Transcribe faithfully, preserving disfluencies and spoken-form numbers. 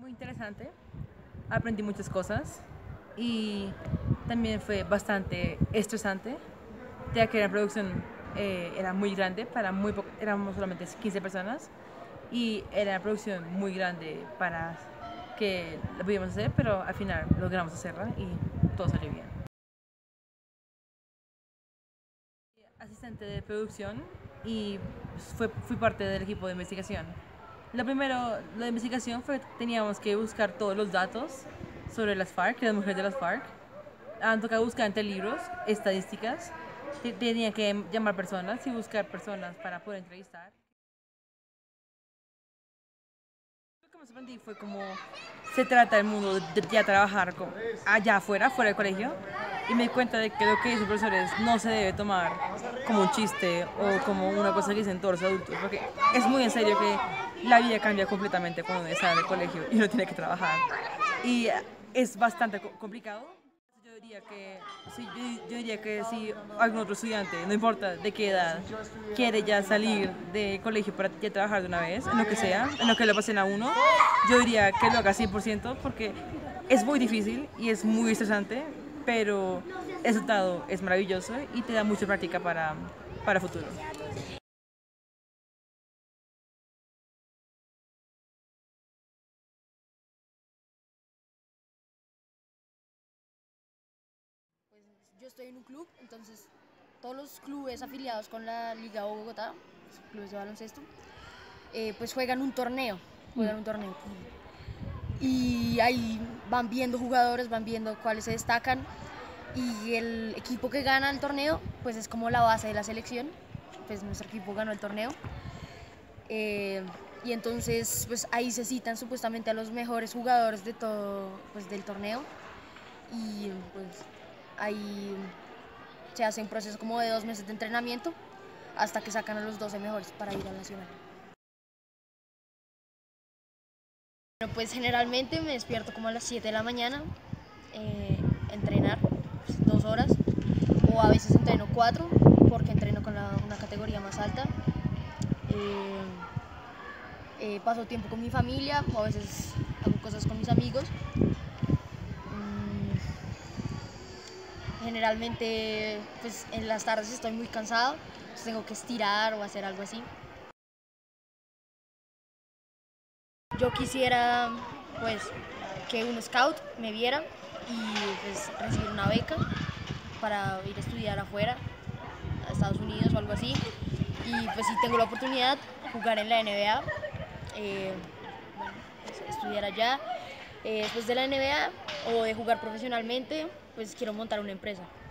Muy interesante, aprendí muchas cosas y también fue bastante estresante, ya que la producción eh, era muy grande, para muy po- éramos solamente quince personas y era una producción muy grande para que la pudiéramos hacer, pero al final logramos hacerla y todo salió bien. Asistente de producción y fue, fui parte del equipo de investigación. Lo primero, la investigación fue teníamos que buscar todos los datos sobre las FARC, las mujeres de las FARC. Han tocado buscar entre libros, estadísticas. Te- Tenía que llamar personas y buscar personas para poder entrevistar. Lo que más aprendí fue cómo se trata el mundo de ya trabajar con- allá afuera, fuera del colegio. Y me di cuenta de que lo que dicen los profesores no se debe tomar como un chiste o como una cosa que dicen todos los adultos, porque es muy en serio que la vida cambia completamente cuando uno sale del colegio y uno tiene que trabajar. Y es bastante co- complicado. Yo diría que, sí, yo, yo diría que si algún otro estudiante, no importa de qué edad, quiere ya salir de colegio para ya trabajar de una vez, en lo que sea, en lo que le pasen a uno, yo diría que lo haga cien por ciento porque es muy difícil y es muy estresante, pero el resultado es maravilloso y te da mucha práctica para, para futuro. Pues yo estoy en un club, entonces todos los clubes afiliados con la Liga Bogotá, pues, clubes de baloncesto, eh, pues juegan un torneo, juegan un torneo. Y ahí van viendo jugadores, van viendo cuáles se destacan y el equipo que gana el torneo, pues es como la base de la selección, pues nuestro equipo ganó el torneo. Eh, y entonces pues ahí se citan supuestamente a los mejores jugadores de todo, pues del torneo y pues ahí se hace un proceso como de dos meses de entrenamiento hasta que sacan a los doce mejores para ir al nacional. Bueno, pues generalmente me despierto como a las siete de la mañana, eh, entrenar pues, dos horas o a veces entreno cuatro porque entreno con la, una categoría más alta. Eh, eh, paso tiempo con mi familia o a veces hago cosas con mis amigos. Mm, generalmente pues en las tardes estoy muy cansado, entonces tengo que estirar o hacer algo así. Yo quisiera pues que un scout me viera y pues recibir una beca para ir a estudiar afuera, a Estados Unidos o algo así. Y pues si tengo la oportunidad, jugar en la N B A, eh, bueno, pues, estudiar allá. Eh, después de la N B A o de jugar profesionalmente, pues quiero montar una empresa.